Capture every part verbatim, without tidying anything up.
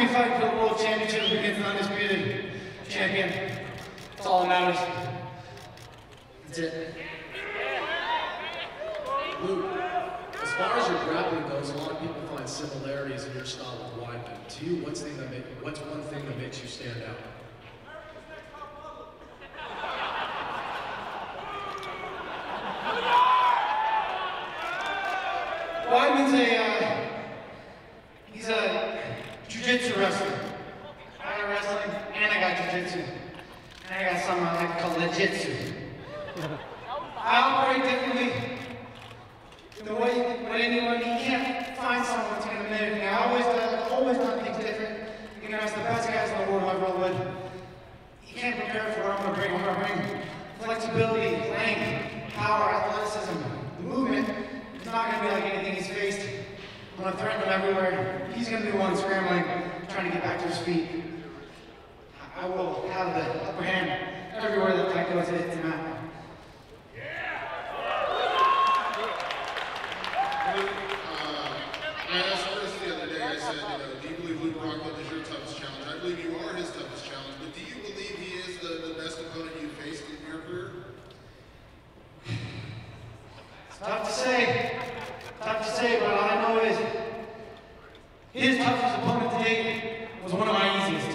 be fighting for the world championship against an undisputed champion. That's all that matters. That's it. Luke, as far as your grappling goes, a lot of people find similarities in your style with Weidman. To you, what's, thing that make, what's one thing that makes you stand out? Weidman's a, uh, he's a jiu-jitsu wrestler. I got wrestling, and I got jiu-jitsu. And I got something I like to call legit-su. I operate differently. The way, when anyone, you can't find someone that's gonna mimic me. I always, uh, always done things different. You know, it's the best guys in the world I've rolled with. You can't prepare for what I'm gonna bring. I'm gonna bring flexibility, length, power, athleticism, movement. It's not going to be like anything he's faced. I'm going to threaten him everywhere. He's going to be the one scrambling, trying to get back to his feet. I will have the upper hand everywhere that fight goes. It's a map. I asked Chris the other day, I said, you know, do you believe Luke Rockhold is your toughest challenge? I believe you are his toughest challenge, but do you believe he is the, the best opponent you've faced in your career? Tough to say, tough to say, but all I know is his toughest opponent to date was one of my easiest.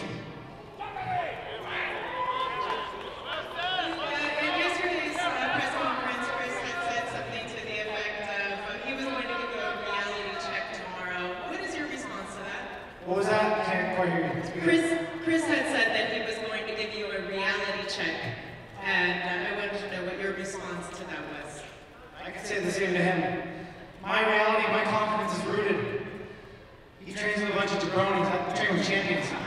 In yesterday's uh, press conference, Chris had said something to the effect of uh, he was going to give you a reality check tomorrow. What is your response to that? What was that? I can't quite hear you. Chris, Chris had said that he was going to give you a reality check, and uh, I wanted to know what your response to that was. I can say the same to him. My reality, my confidence is rooted. He trains with a bunch of jabronis. I train with champions.